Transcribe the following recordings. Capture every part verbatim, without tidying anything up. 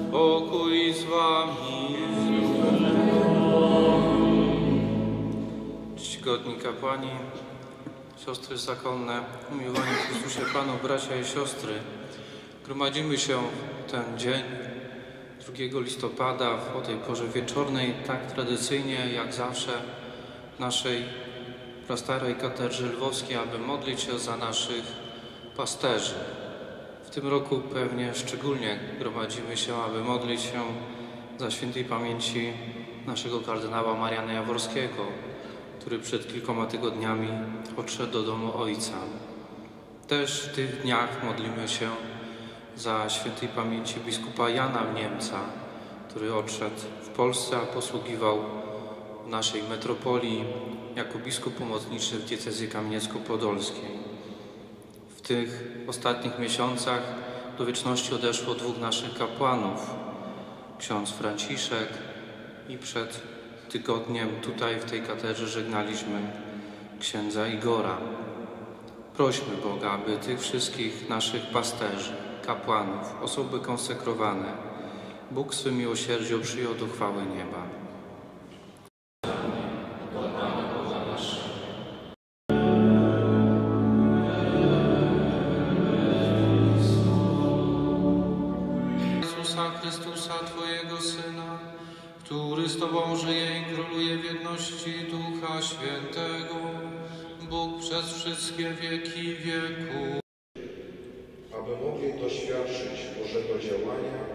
Pokój z wami. Czcigodni kapłani, siostry zakonne, umiłowani w Chrystusie Panu, bracia i siostry, gromadzimy się ten dzień, drugiego listopada, o tej porze wieczornej, tak tradycyjnie jak zawsze w naszej prastarej katedrze lwowskiej, aby modlić się za naszych pasterzy. W tym roku pewnie szczególnie gromadzimy się, aby modlić się za świętej pamięci naszego kardynała Mariana Jaworskiego, który przed kilkoma tygodniami odszedł do domu Ojca. Też w tych dniach modlimy się za świętej pamięci biskupa Jana Niemca, który odszedł w Polsce, a posługiwał w naszej metropolii jako biskup pomocniczy w diecezji kamieniecko-podolskiej. W tych ostatnich miesiącach do wieczności odeszło dwóch naszych kapłanów, ksiądz Franciszek, i przed tygodniem tutaj w tej katedrze żegnaliśmy księdza Igora. Prośmy Boga, aby tych wszystkich naszych pasterzy, kapłanów, osoby konsekrowane, Bóg swym miłosierdziu przyjął do chwały nieba. Jezusa Chrystusa, Twojego Syna, który z Tobą żyje i króluje w jedności Ducha Świętego, Bóg przez wszystkie wieki wieków. Aby mogli doświadczyć Bożego działania,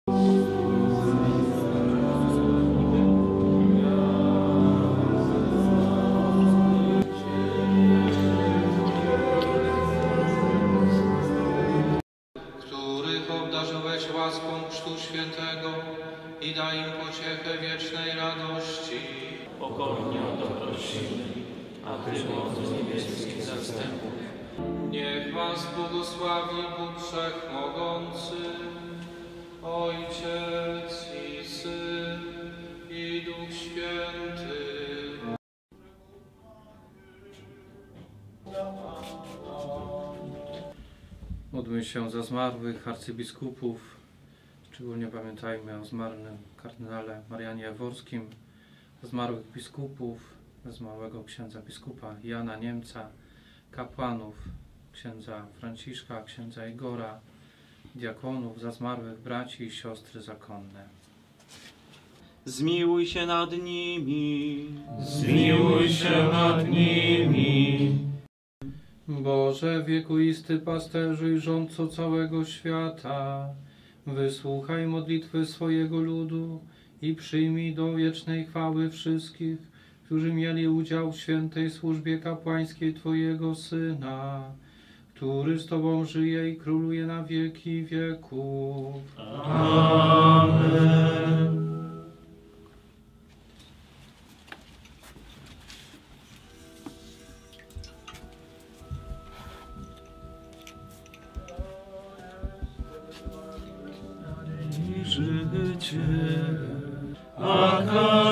których obdarzyłeś łaską Chrztu Świętego i daj im pociechę wiecznej radości. Pokornie o to prosimy, a Ty, mocy z niebieskich zastępów. Niech Was błogosławi Bóg Wszechmogący, Ojciec i Syn i Duch Święty. Módlmy się za zmarłych arcybiskupów. Szczególnie pamiętajmy o zmarłym kardynale Marianie Jaworskim, zmarłych biskupów, zmarłego księdza biskupa Jana Niemca, kapłanów, księdza Franciszka, księdza Igora, diakonów, za zmarłych braci i siostry zakonne. Zmiłuj się nad nimi. Zmiłuj się nad nimi. Boże, wiekuisty pasterzu i rządco całego świata, wysłuchaj modlitwy swojego ludu i przyjmij do wiecznej chwały wszystkich, którzy mieli udział w świętej służbie kapłańskiej Twojego Syna, który z Tobą żyje i króluje na wieki wieków. Amen. Życie, A